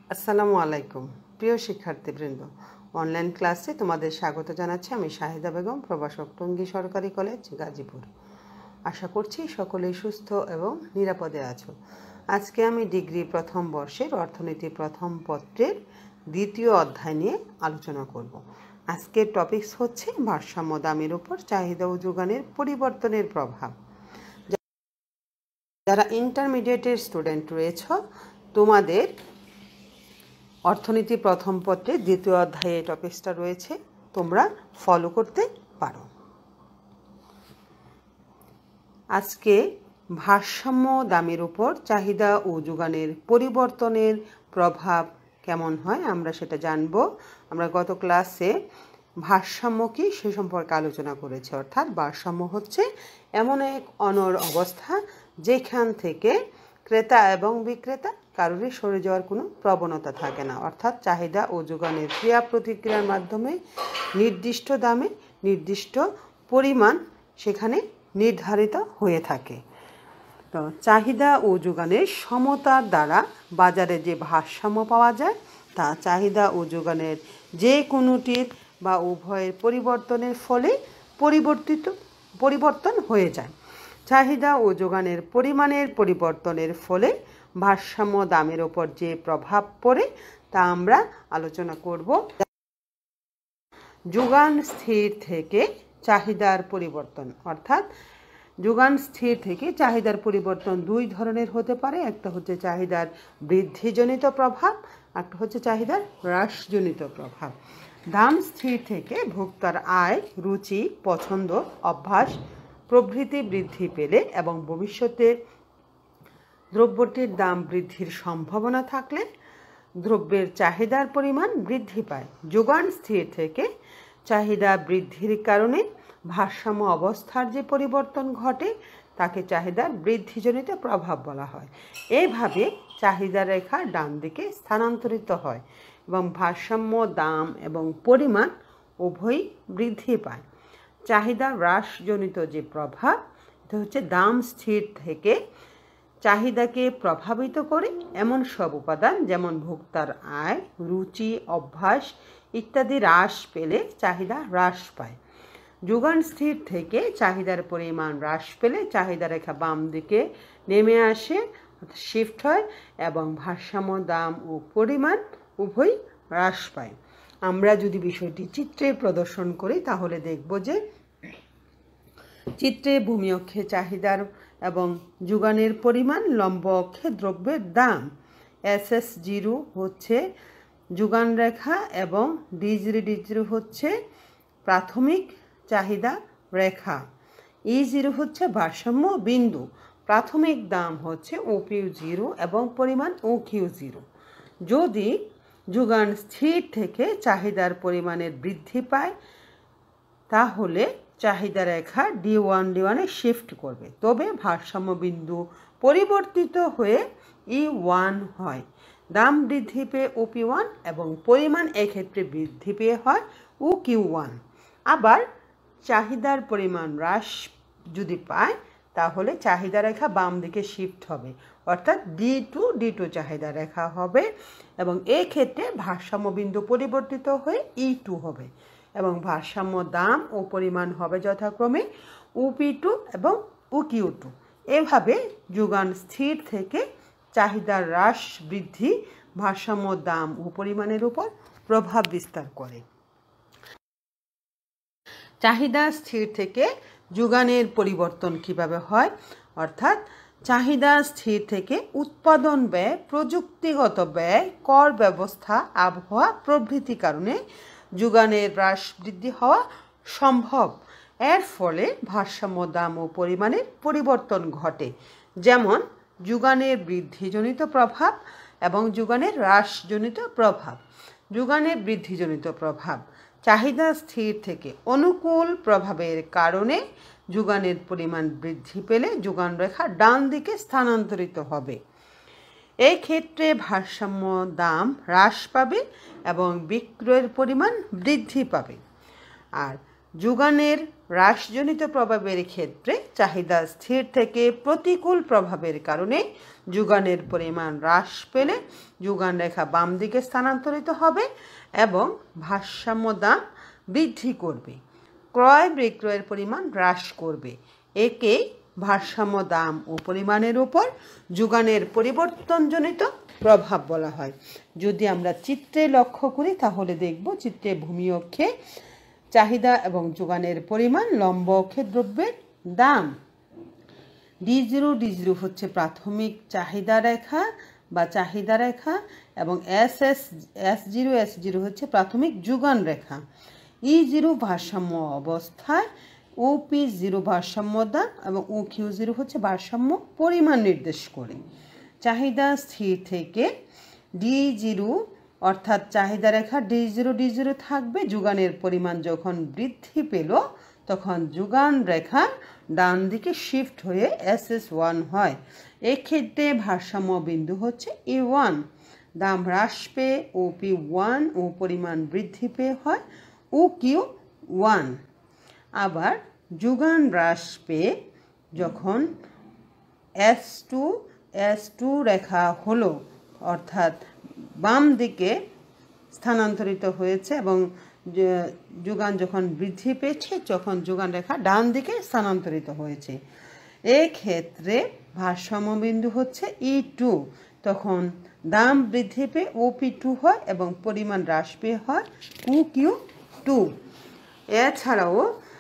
আসসালামু আলাইকুম প্রিয় শিক্ষার্থীবৃন্দ, অনলাইন ক্লাসে তোমাদের স্বাগত জানাচ্ছি। আমি শাহিদা বেগম, প্রভাষক, টঙ্গী সরকারি কলেজ, গাজীপুর। আশা করছি সকলেই সুস্থ এবং নিরাপদে আছো। আজকে আমি ডিগ্রি প্রথম বর্ষের অর্থনীতি প্রথম পত্রের দ্বিতীয় অধ্যায় নিয়ে আলোচনা করব। আজকের টপিকস হচ্ছে ভারসাম্য দামের উপর চাহিদা ও যোগানের পরিবর্তনের প্রভাব। যারা ইন্টারমিডিয়েটের স্টুডেন্ট রয়েছ, তোমাদের অর্থনীতি প্রথম পত্রে দ্বিতীয় অধ্যায়ে টপিকসটা রয়েছে, তোমরা ফলো করতে পারো। আজকে ভারসাম্য দামের উপর চাহিদা ও যোগানের পরিবর্তনের প্রভাব কেমন হয় আমরা সেটা জানব। আমরা গত ক্লাসে ভারসাম্য কি সে সম্পর্কে আলোচনা করেছি। অর্থাৎ ভারসাম্য হচ্ছে এমন এক অনড় অবস্থা যেখান থেকে ক্রেতা এবং বিক্রেতা কারোরই সরে যাওয়ার কোনো প্রবণতা থাকে না। অর্থাৎ চাহিদা ও যোগানের ক্রিয়া প্রতিক্রিয়ার মাধ্যমে নির্দিষ্ট দামে নির্দিষ্ট পরিমাণ সেখানে নির্ধারিত হয়ে থাকে। তো চাহিদা ও যোগানের সমতার দ্বারা বাজারে যে ভারসাম্য পাওয়া যায় তা চাহিদা ও যোগানের যে কোনোটির বা উভয়ের পরিবর্তনের ফলে পরিবর্তন হয়ে যায়। চাহিদা ও যোগানের পরিমাণের পরিবর্তনের ফলে ভারসাম্য দামের ওপর যে প্রভাব পড়ে তা আমরা আলোচনা করব। যোগান স্থির থেকে চাহিদার পরিবর্তন, অর্থাৎ যোগান স্থির থেকে চাহিদার পরিবর্তন দুই ধরনের হতে পারে। একটা হচ্ছে চাহিদার বৃদ্ধিজনিত প্রভাব, একটা হচ্ছে চাহিদার হ্রাসজনিত প্রভাব। দাম স্থির থেকে ভোক্তার আয়, রুচি, পছন্দ, অভ্যাস প্রভৃতি বৃদ্ধি পেলে এবং ভবিষ্যতে দ্রব্যটির দাম বৃদ্ধির সম্ভাবনা থাকলে দ্রব্যের চাহিদার পরিমাণ বৃদ্ধি পায়। যোগান স্থির থেকে চাহিদা বৃদ্ধির কারণে ভারসাম্য অবস্থার যে পরিবর্তন ঘটে তাকে চাহিদার বৃদ্ধিজনিত প্রভাব বলা হয়। এইভাবে চাহিদা রেখা ডান দিকে স্থানান্তরিত হয় এবং ভারসাম্য দাম এবং পরিমাণ উভয়ই বৃদ্ধি পায়। চাহিদা হ্রাসজনিত যে প্রভাব, এটা হচ্ছে দাম স্থির থেকে চাহিদাকে প্রভাবিত করে এমন সব উপাদান যেমন ভোক্তার আয়, রুচি, অভ্যাস ইত্যাদি হ্রাস পেলে চাহিদা হ্রাস পায়। যোগান স্থির থেকে চাহিদার পরিমাণ হ্রাস পেলে চাহিদা রেখা বাম দিকে নেমে আসে, শিফট হয় এবং ভারসাম্য দাম ও পরিমাণ উভয়ই হ্রাস পায়। আমরা যদি বিষয়টি চিত্রে প্রদর্শন করি তাহলে দেখব যে চিত্রে ভূমি অক্ষে চাহিদার এবং যোগানের পরিমাণ, লম্ব অক্ষে দ্রব্যের দাম। SS0 হচ্ছে যোগান রেখা এবং D0 হচ্ছে প্রাথমিক চাহিদা রেখা। E0 হচ্ছে ভারসাম্য বিন্দু। প্রাথমিক দাম হচ্ছে OP0 এবং পরিমাণ OQ0। যদি যোগান স্থির থেকে চাহিদার পরিমাণের বৃদ্ধি পায় তাহলে চাহিদা রেখা D1 শিফট করবে, তবে ভারসাম্য বিন্দু পরিবর্তিত হয়ে E1 হয়। দাম বৃদ্ধি পেয়ে OP1 এবং পরিমাণ এক্ষেত্রে বৃদ্ধি পেয়ে হয় OQ1। আবার চাহিদার পরিমাণ হ্রাস যদি পায় তাহলে চাহিদা রেখা বাম দিকে শিফট হবে, অর্থাৎ D2 চাহিদা রেখা হবে এবং এই ক্ষেত্রে ভারসাম্য বিন্দু পরিবর্তিত হয়ে E2 হবে এবং ভারসাম্য দাম ও পরিমাণ হবে যথাক্রমে OP2 এবং OQ2। এভাবে যোগান স্থির থেকে চাহিদার হ্রাস বৃদ্ধি ভারসাম্য দাম ও পরিমাণের উপর প্রভাব বিস্তার করে। চাহিদা স্থির থেকে যোগানের পরিবর্তন কিভাবে হয়, অর্থাৎ চাহিদা স্থির থেকে উৎপাদন ব্যয়, প্রযুক্তিগত ব্যয়, কর ব্যবস্থা, আবহাওয়া প্রভৃতি কারণে যোগানের হ্রাস বৃদ্ধি হওয়া সম্ভব। এর ফলে ভারসাম্য দাম ও পরিমাণের পরিবর্তন ঘটে, যেমন যোগানের বৃদ্ধিজনিত প্রভাব এবং যোগানের হ্রাসজনিত প্রভাব। যোগানের বৃদ্ধিজনিত প্রভাব, চাহিদা স্থির থেকে অনুকূল প্রভাবের কারণে যোগানের পরিমাণ বৃদ্ধি পেলে যোগান রেখা ডান দিকে স্থানান্তরিত হবে। এই ক্ষেত্রে ভারসাম্য দাম হ্রাস পাবে এবং বিক্রয়ের পরিমাণ বৃদ্ধি পাবে। আর যোগানের হ্রাসজনিত প্রভাবের ক্ষেত্রে চাহিদা স্থির থেকে প্রতিকূল প্রভাবের কারণে যোগানের পরিমাণ হ্রাস পেলে যোগান রেখা বাম দিকে স্থানান্তরিত হবে এবং ভারসাম্য দাম বৃদ্ধি করবে, ক্রয় বিক্রয়ের পরিমাণ হ্রাস করবে। একে ভারসাম্য দাম ও পরিমাণের উপর যোগানের পরিবর্তনজনিত প্রভাব বলা হয়। যদি আমরা চিত্রে লক্ষ্য করি তাহলে দেখব চিত্রে ভূমি অক্ষে চাহিদা এবং যোগানের পরিমাণ, লম্ব অক্ষে দ্রব্যের দাম। D0 হচ্ছে প্রাথমিক চাহিদা রেখা বা চাহিদা রেখা এবং S0 হচ্ছে প্রাথমিক যোগান রেখা। E0 ভারসাম্য অবস্থায়, OP0 ভারসাম্য দাম এবং OQ0 হচ্ছে ভারসাম্য পরিমাণ নির্দেশ করে। চাহিদা স্থির থেকে D0 অর্থাৎ চাহিদা রেখা D0 থাকবে। যোগানের পরিমাণ যখন বৃদ্ধি পেল তখন যোগান রেখা ডান দিকে শিফট হয়ে SS1 হয়। এক্ষেত্রে ভারসাম্য বিন্দু হচ্ছে E1। দাম হ্রাস পেয়ে OP1 ও পরিমাণ বৃদ্ধি পেয়ে হয় OQ1। আবার যোগান হ্রাস পেয়ে যখন S2 রেখা হলো অর্থাৎ বাম দিকে স্থানান্তরিত হয়েছে এবং যোগান যখন বৃদ্ধি পেয়েছে তখন যোগান রেখা ডান দিকে স্থানান্তরিত হয়েছে। এক্ষেত্রে ভারসাম্য বিন্দু হচ্ছে E2। তখন দাম বৃদ্ধি পেয়ে OP2 হয় এবং পরিমাণ হ্রাস পেয়ে হয় OQ2। এছাড়াও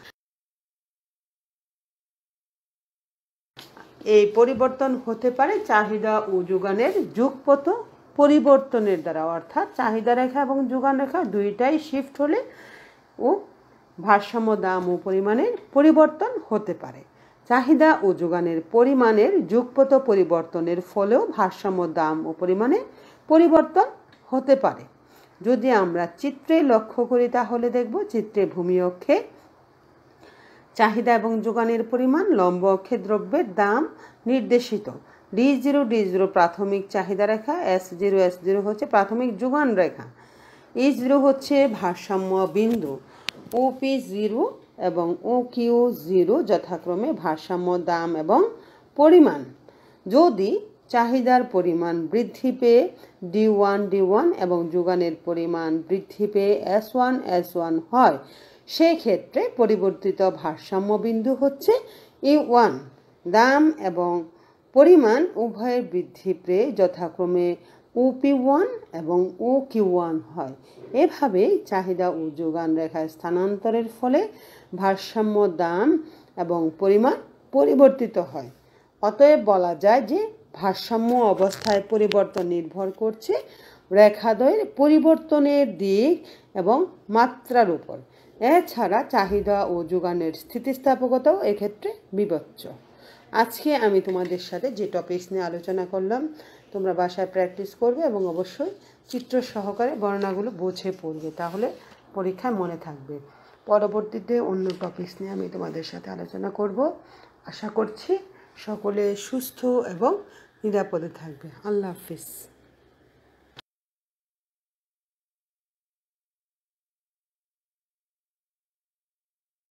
এই পরিবর্তন হতে পারে চাহিদা ও যোগানের যুগপত পরিবর্তনের দ্বারা, অর্থাৎ চাহিদা রেখা এবং যোগান রেখা দুইটাই শিফট হলে ও ভারসাম্য দাম ও পরিমাণের পরিবর্তন হতে পারে। চাহিদা ও যোগানের পরিমাণের যুগপত পরিবর্তনের ফলেও ভারসাম্য দাম ও পরিমাণে পরিবর্তন হতে পারে। যদি আমরা চিত্রে লক্ষ্য করি তাহলে দেখব চিত্রে ভূমি অক্ষে চাহিদা এবং যোগানের পরিমাণ, লম্ব অক্ষে দ্রব্যের দাম নির্দেশিত। D0 প্রাথমিক চাহিদা রেখা, S0 হচ্ছে প্রাথমিক যোগান রেখা, E0 হচ্ছে ভারসাম্য বিন্দু, OP0 এবং OQ0 যথাক্রমে ভারসাম্য দাম এবং পরিমাণ। যদি চাহিদার পরিমাণ বৃদ্ধি পেয়ে D1 এবং যোগানের পরিমাণ বৃদ্ধি পেয়ে S1 হয়, সেক্ষেত্রে পরিবর্তিত ভারসাম্য বিন্দু হচ্ছে E1। দাম এবং পরিমাণ উভয়ের বৃদ্ধি পেয়ে যথাক্রমে OP1 এবং OQ1 হয়। এভাবে চাহিদা ও যোগান রেখায় স্থানান্তরের ফলে ভারসাম্য দাম এবং পরিমাণ পরিবর্তিত হয়। অতএব বলা যায় যে ভারসাম্য অবস্থায় পরিবর্তন নির্ভর করছে রেখাদ্বয়ের পরিবর্তনের দিক এবং মাত্রার উপর। এছাড়া চাহিদা ও যোগানের স্থিতিস্থাপকতাও এক্ষেত্রে বিবেচ্য। আজকে আমি তোমাদের সাথে যে টপিকস নিয়ে আলোচনা করলাম তোমরা বাসায় প্র্যাকটিস করবে এবং অবশ্যই চিত্র সহকারে বর্ণনাগুলো বুঝে পড়বে, তাহলে পরীক্ষায় মনে থাকবে। পরবর্তীতে অন্য টপিকস নিয়ে আমি তোমাদের সাথে আলোচনা করব। আশা করছি সকলে সুস্থ এবং নিরাপদে থাকবে। আল্লাহ হাফিজ।